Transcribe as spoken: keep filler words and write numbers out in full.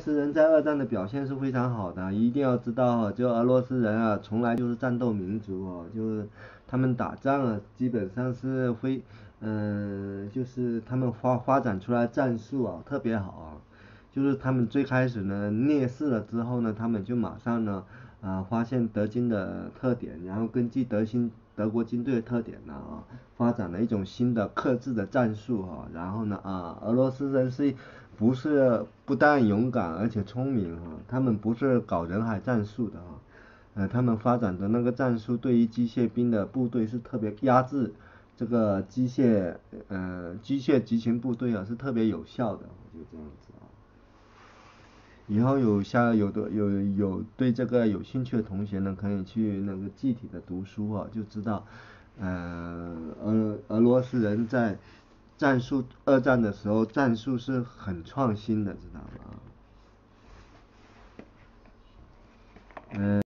俄罗斯人在二战的表现是非常好的，一定要知道啊，就俄罗斯人啊，从来就是战斗民族哦，就是他们打仗啊，基本上是会，嗯、就是他们发发展出来战术啊，特别好啊，就是他们最开始呢劣势了之后呢，他们就马上呢，啊、发现德军的特点，然后根据德军德国军队的特点呢啊，发展了一种新的克制的战术哈、然后呢啊，俄罗斯人是不是不但勇敢而且聪明哈、他们不是搞人海战术的哈、呃，他们发展的那个战术对于机械兵的部队是特别压制这个机械呃机械集群部队啊是特别有效的，就这样子啊。以后有像有的有有对这个有兴趣的同学呢，可以去那个具体的读书啊，就知道，呃，俄俄罗斯人在战术二战的时候战术是很创新的，知道吗？嗯、